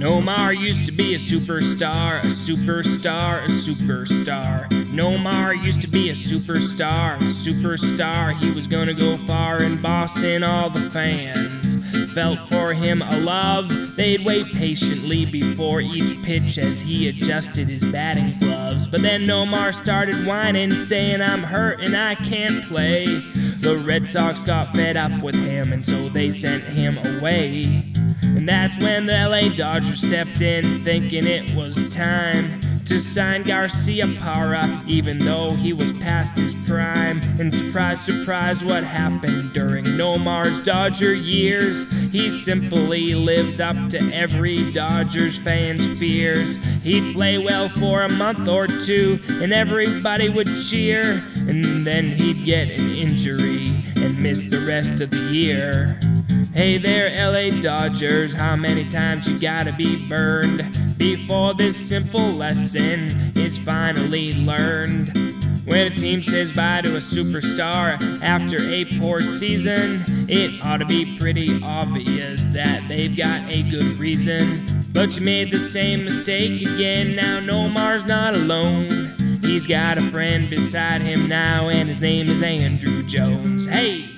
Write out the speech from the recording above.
Nomar used to be a superstar, a superstar, a superstar. Nomar used to be a superstar, a superstar. He was gonna go far in Boston, all the fans felt for him a love. They'd wait patiently before each pitch as he adjusted his batting gloves. But then Nomar started whining, saying, "I'm hurt and I can't play." The Red Sox got fed up with him, and so they sent him away. And that's when the LA Dodgers stepped in, thinking it was time to sign Garcia Parra, even though he was past his prime. And surprise, surprise, what happened during Nomar's Dodger years? He simply lived up to every Dodgers fan's fears. He'd play well for a month or two, and everybody would cheer. And then he'd get an injury and miss the rest of the year. Hey there, LA Dodgers, how many times you gotta be burned before this simple lesson is finally learned? When a team says bye to a superstar after a poor season, it ought to be pretty obvious that they've got a good reason. But you made the same mistake again, now Nomar's not alone. He's got a friend beside him now, and his name is Andruw Jones. Hey!